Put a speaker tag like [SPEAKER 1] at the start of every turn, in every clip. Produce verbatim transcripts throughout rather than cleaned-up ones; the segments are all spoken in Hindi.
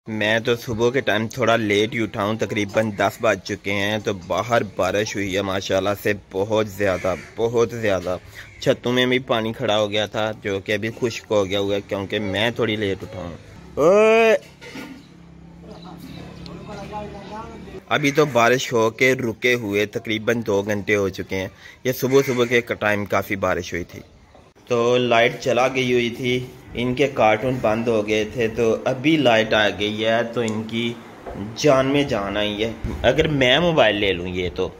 [SPEAKER 1] मैं तो सुबह के टाइम थोड़ा लेट ही उठा हूँ, तकरीबन दस बज चुके हैं। तो बाहर बारिश हुई है माशाल्लाह से बहुत ज़्यादा बहुत ज़्यादा। छतों में भी पानी खड़ा हो गया था जो कि अभी खुश्क हो गया हुआ है क्योंकि मैं थोड़ी लेट उठा हूँ। ओए अभी तो बारिश हो के रुके हुए तकरीबन दो घंटे हो चुके हैं। ये सुबह सुबह के टाइम काफ़ी बारिश हुई थी तो लाइट चला गई हुई थी, इनके कार्टून बंद हो गए थे। तो अभी लाइट आ गई है तो इनकी जान में जान आई है। अगर मैं मोबाइल ले लूँ ये तो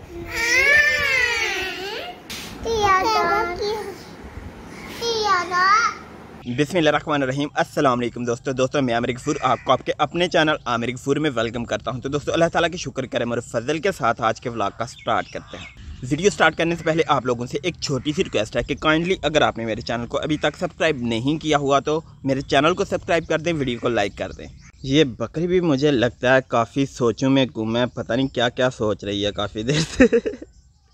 [SPEAKER 1] बिस्मिल्लाहिर्रहमानिर्रहीम। अस्सलाम वालेकुम दोस्तों दोस्तों मैं आमिर गफूर आपको आपके अपने चैनल आमिर गफूर में वेलकम करता हूं। तो दोस्तों अल्लाह ताला की शुक्र करम और फजल के साथ आज के व्लॉग का स्टार्ट करते हैं। वीडियो स्टार्ट करने से पहले आप लोगों से एक छोटी सी रिक्वेस्ट है कि काइंडली अगर आपने मेरे चैनल को अभी तक सब्सक्राइब नहीं किया हुआ तो मेरे चैनल को सब्सक्राइब कर दें, वीडियो को लाइक कर दें। ये बकरी भी मुझे लगता है काफ़ी सोचों में गुम है, पता नहीं क्या क्या सोच रही है काफ़ी देर से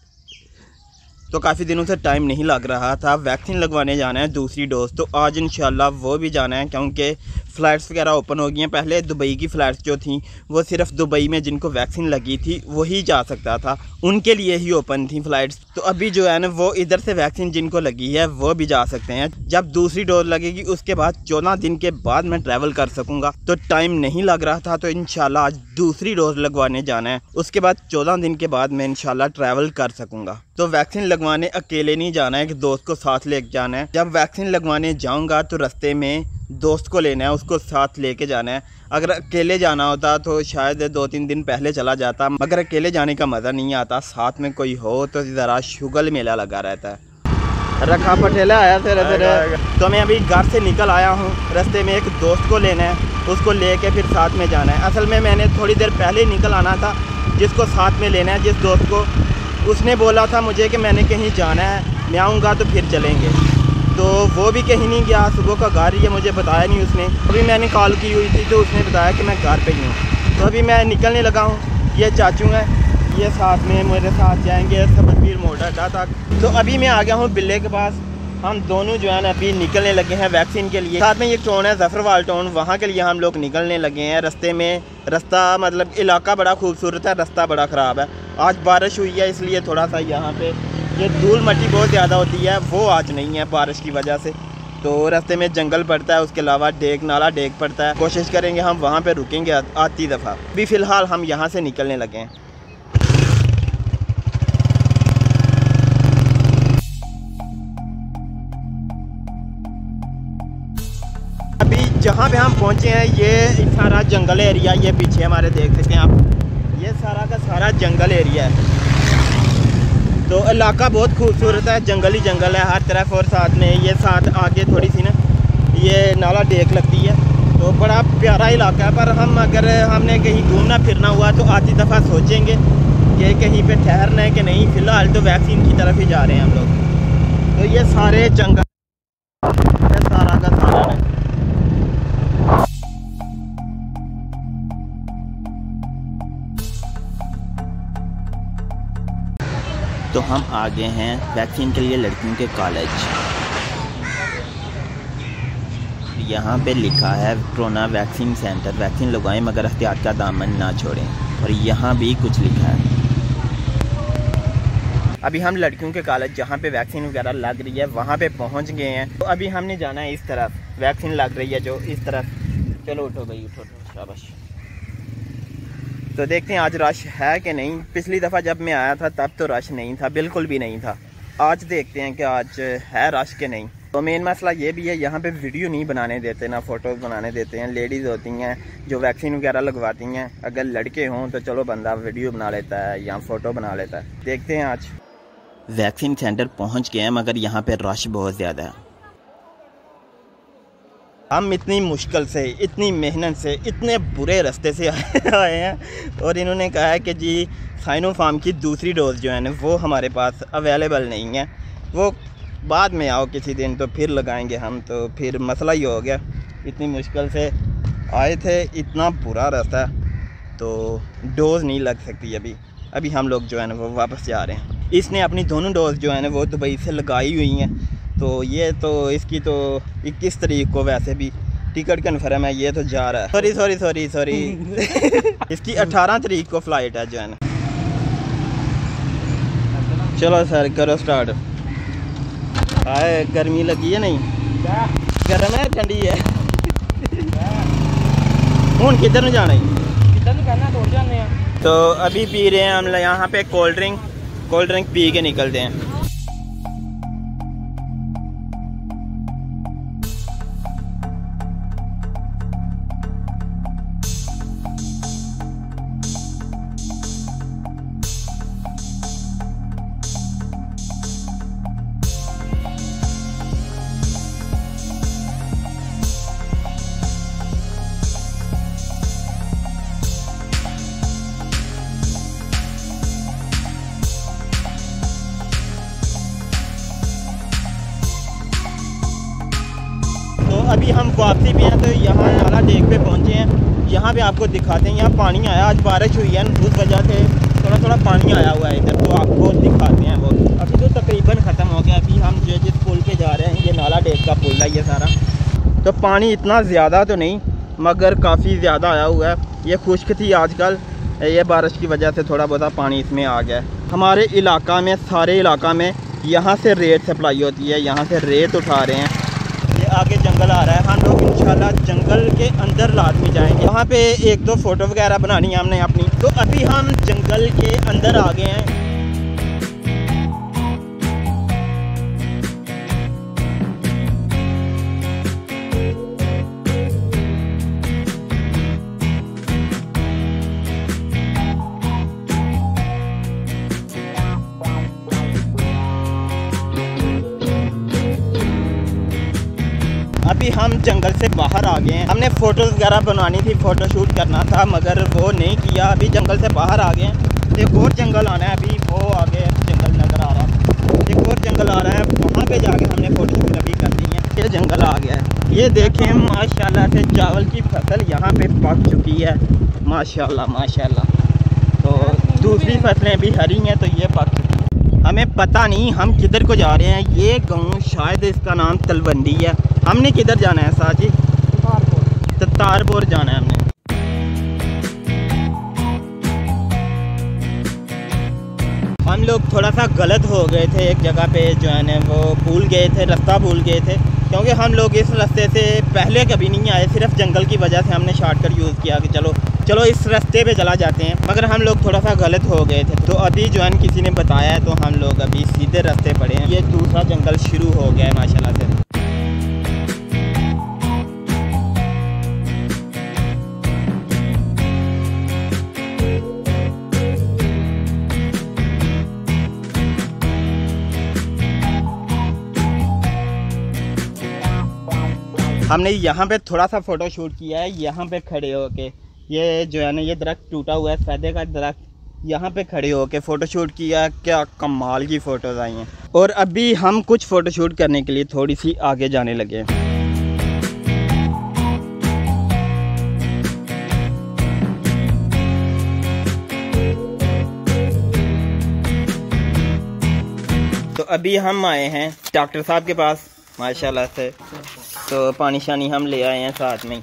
[SPEAKER 1] तो काफ़ी दिनों से टाइम नहीं लग रहा था। वैक्सीन लगवाने जाना है दूसरी डोज, तो आज इंशाल्लाह वो भी जाना है क्योंकि फ़्लाइट्स वगैरह ओपन हो गई हैं। पहले दुबई की फ़्लाइट्स जो थी वो सिर्फ दुबई में जिनको वैक्सीन लगी थी वही जा सकता था, उनके लिए ही ओपन थी फ़्लाइट्स। तो अभी जो है ना वो इधर से वैक्सीन जिनको लगी है वो भी जा सकते हैं। जब दूसरी डोज लगेगी उसके बाद चौदह दिन के बाद मैं ट्रैवल कर सकूँगा। तो टाइम नहीं लग रहा था तो इंशाल्लाह आज दूसरी डोज लगवाने जाना है, उसके बाद चौदह दिन के बाद मैं इंशाल्लाह ट्रैवल कर सकूँगा। तो वैक्सीन लगवाने अकेले नहीं जाना है, एक दोस्त को साथ लेके जाना है। जब वैक्सीन लगवाने जाऊंगा तो रास्ते में दोस्त को लेना है, उसको साथ लेके जाना है। अगर अकेले जाना होता तो शायद दो तीन दिन पहले चला जाता, मगर अकेले जाने का मज़ा नहीं आता, साथ में कोई हो तो ज़रा शुगल मेला लगा रहता है। रखा पटेला आया तेरे तेरे तो मैं अभी घर से निकल आया हूँ। रास्ते में एक दोस्त को लेना है, उसको लेके फिर साथ में जाना है। असल में मैंने थोड़ी देर पहले निकल आना था, जिसको साथ में लेना है जिस दोस्त को, उसने बोला था मुझे कि मैंने कहीं जाना है, मैं आऊँगा तो फिर चलेंगे। तो वो भी कहीं नहीं गया, सुबह का घर ही है, मुझे बताया नहीं उसने। अभी मैंने कॉल की हुई थी तो उसने बताया कि मैं घर पे ही हूँ। तो अभी मैं निकलने लगा हूँ। ये चाचू हैं, ये साथ में मेरे साथ जाएंगे सबरपीर मोड़ अड्डा तक। तो अभी मैं आ गया हूँ बिल्ले के पास। हम दोनों जो है ना अभी निकलने लगे हैं वैक्सीन के लिए। साथ में ये टाउन है जफरवाल टाउन, वहाँ के लिए हम लोग निकलने लगे हैं। रास्ते में रास्ता मतलब इलाका बड़ा खूबसूरत है, रास्ता बड़ा ख़राब है। आज बारिश हुई है इसलिए थोड़ा सा यहाँ पे ये धूल मट्टी बहुत ज़्यादा होती है, वो आज नहीं है बारिश की वजह से। तो रास्ते में जंगल पड़ता है, उसके अलावा डेक नाला डेक पड़ता है। कोशिश करेंगे हम वहाँ पे रुकेंगे आती दफ़ा। अभी फ़िलहाल हम यहाँ से निकलने लगे हैं। अभी जहाँ पे हम पहुँचे हैं ये सारा जंगल एरिया, ये पीछे हमारे देख सकते हैं आप, ये सारा का सारा जंगल एरिया है। तो इलाका बहुत खूबसूरत है, जंगल ही जंगल है हर तरफ। और साथ में ये साथ आगे थोड़ी सी ना ये नाला डेक लगती है, तो बड़ा प्यारा इलाका है। पर हम अगर हमने कहीं घूमना फिरना हुआ तो आती दफ़ा सोचेंगे कि कहीं पे ठहरना है कि नहीं। फ़िलहाल तो वैक्सीन की तरफ ही जा रहे हैं हम लोग। तो ये सारे जंगल सारा का सारा है। तो हम आ गए हैं वैक्सीन के लिए लड़कियों के कॉलेज। यहाँ पे लिखा है कोरोना वैक्सीन सेंटर, वैक्सीन लगवाएं मगर एहतियात का दामन ना छोड़ें। और यहाँ भी कुछ लिखा है। अभी हम लड़कियों के कॉलेज जहाँ पे वैक्सीन वगैरह लग रही है वहाँ पे पहुँच गए हैं। तो अभी हमने जाना है इस तरफ, वैक्सीन लग रही है जो इस तरफ। चलो उठो भाई उठो उठो शाबाश। तो देखते हैं आज रश है कि नहीं। पिछली दफ़ा जब मैं आया था तब तो रश नहीं था, बिल्कुल भी नहीं था। आज देखते हैं कि आज है रश के नहीं। तो मेन मसला ये भी है यहाँ पे वीडियो नहीं बनाने देते, ना फ़ोटोज़ बनाने देते हैं। लेडीज़ होती हैं जो वैक्सीन वगैरह लगवाती हैं, अगर लड़के हों तो चलो बंदा वीडियो बना लेता है या फ़ोटो बना लेता है। देखते हैं आज। वैक्सीन सेंटर पहुँच गए हैं मगर यहाँ पर रश बहुत ज़्यादा है। हम इतनी मुश्किल से, इतनी मेहनत से, इतने बुरे रास्ते से आए हैं और इन्होंने कहा है कि जी साइनोफार्म की दूसरी डोज़ जो है ना वो हमारे पास अवेलेबल नहीं है, वो बाद में आओ किसी दिन तो फिर लगाएंगे हम। तो फिर मसला ही हो गया, इतनी मुश्किल से आए थे, इतना बुरा रास्ता, तो डोज़ नहीं लग सकती अभी। अभी हम लोग जो है ना वो वापस जा रहे हैं। इसने अपनी दोनों डोज़ जो है ना वो दुबई से लगाई हुई हैं। तो ये तो इसकी तो इक्कीस तारीख को वैसे भी टिकट कन्फर्म है, ये तो जा रहा है। सॉरी सॉरी सॉरी सॉरी इसकी अठारह तारीख को फ्लाइट है जो है ना। चलो सर करो स्टार्ट। हाय गर्मी लगी है नहीं? गर्म है ठंडी है? हूँ किधर में जाना है? तो अभी पी रहे हैं हम यहाँ पे कोल्ड ड्रिंक। कोल्ड ड्रिंक पी के निकलते हैं। अभी हम वापसी पे हैं तो यहाँ नाला डेक पे पहुँचे हैं। यहाँ पे आपको दिखाते हैं, यहाँ पानी आया, आज बारिश हुई है उस वजह से थोड़ा थोड़ा पानी आया हुआ है इधर, तो आपको दिखाते हैं वो। अभी तो तकरीबन ख़त्म हो गया। अभी हम जो जिस पुल पे जा रहे हैं ये नाला डेक का पुल है ये सारा। तो पानी इतना ज़्यादा तो नहीं मगर काफ़ी ज़्यादा आया हुआ है। ये खुश्क थी आजकल, ये बारिश की वजह से थोड़ा बहुत पानी इसमें आ गया है। हमारे इलाका में, सारे इलाका में यहाँ से रेत सप्लाई होती है, यहाँ से रेत उठा रहे हैं। आगे जंगल आ रहा है, हम लोग इंशाल्लाह जंगल के अंदर लाजमी जाएंगे। वहाँ पे एक दो फ़ोटो वगैरह बनानी है हमने अपनी। तो अभी हम जंगल के अंदर आ गए हैं। अभी हम जंगल से बाहर आ गए हैं। हमने फ़ोटोज़ वगैरह बनवानी थी, फ़ोटो शूट करना था मगर वो नहीं किया। अभी जंगल से बाहर आ गए हैं। एक और जंगल आना है, अभी वो आगे जंगल नज़र आ रहा है। एक और जंगल आ रहा है, वहाँ पे जाके हमने फ़ोटो शूट अभी करनी है। ये जंगल आ गया है। ये देखें माशाल्लाह से चावल की फसल यहाँ पे पक चुकी है माशाल्लाह माशाल्लाह। तो दूसरी फसलें भी हरी हैं तो ये पक चुकी है। हमें पता नहीं हम किधर को जा रहे हैं। ये गाँव शायद इसका नाम तलवंडी है। हमने किधर जाना है साजी? तारपुर। तारपुर जाना है हमने। हम लोग थोड़ा सा गलत हो गए थे एक जगह पे जो है ना, वो भूल गए थे, रास्ता भूल गए थे। क्योंकि हम लोग इस रास्ते से पहले कभी नहीं आए, सिर्फ जंगल की वजह से हमने शॉर्टकट यूज़ किया कि चलो चलो इस रास्ते पे चला जाते हैं, मगर हम लोग थोड़ा सा गलत हो गए थे। तो अभी जो है किसी ने बताया है तो हम लोग अभी सीधे रास्ते पड़े हैं। ये दूसरा जंगल शुरू हो गया है माशाल्लाह से। हमने यहाँ पे थोड़ा सा फ़ोटो शूट किया है, यहाँ पे खड़े होके। ये जो है ना ये दरख्त टूटा हुआ है, सफेदे का दरख्त, यहाँ पे खड़े होके फ़ोटो शूट किया। क्या कमाल की फ़ोटोज़ आई हैं। और अभी हम कुछ फ़ोटो शूट करने के लिए थोड़ी सी आगे जाने लगे हैं। तो अभी हम आए हैं डॉक्टर साहब के पास माशाल्लाह से। तो पानी शानी हम ले आए हैं साथ में।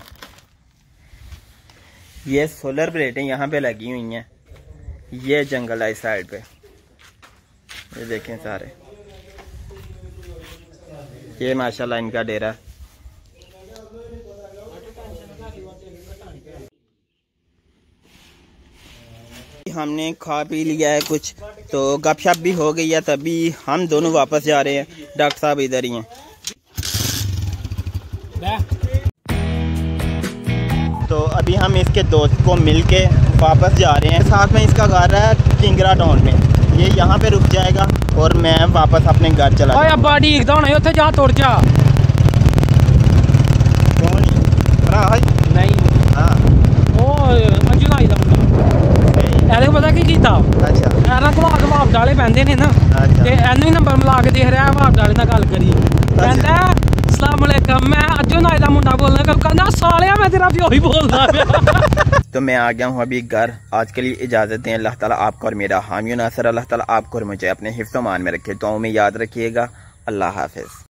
[SPEAKER 1] ये सोलर प्लेटें यहाँ पे लगी हुई हैं। ये जंगल है इस साइड पे, ये देखें सारे। ये माशाल्लाह इनका डेरा। हमने खा पी लिया है कुछ, तो गपशप भी हो गई है। तभी हम दोनों वापस जा रहे हैं। डॉक्टर साहब इधर ही हैं। तो अभी हम इसके दोस्त को मिलके वापस जा रहे हैं। साथ में इसका घर है किंगरा टाउन में। ये यहाँ पे रुक जाएगा और मैं वापस अपने घर चला जाऊंगा।
[SPEAKER 2] अब्बा ठीक तो नहीं, उत्थे जा तुर जा।
[SPEAKER 1] कौन भरा है? नहीं हाँ
[SPEAKER 2] ओ अंजू नाई दा मुंडा। ਇਹਦੇ ਪਤਾ ਕੀ ਕੀਤਾ? ਅੱਛਾ ਇਹਨਾਂ ਘਵਾਕ ਘਵਾਕ ਡਾਲੇ ਪੈਂਦੇ ਨੇ ਨਾ, ਤੇ ਇਹਨੂੰ ਹੀ ਨੰਬਰ ਮਿਲਾ ਕੇ ਦੇਖ ਰਿਹਾ ਘਵਾਕ ਡਾਲੇ ਨਾਲ ਗੱਲ ਕਰੀ। ਕਹਿੰਦਾ अस्सलाम वालेकुम, मैं अज्जू नाई दा मुंडा बोलना। कहना सालिया मैं तेरा प्यो ही बोलदा पिया।
[SPEAKER 1] तो मैं आ गया हूँ अभी घर। आज के लिए इजाज़त दें। अल्लाह ताला आपको और मेरा हामी नासर। अल्लाह ताला आपको और मुझे अपने हिफ्ज़-ओ-मान में रखे। दुआओं में याद रखिएगा। अल्लाह हाफ़िज़।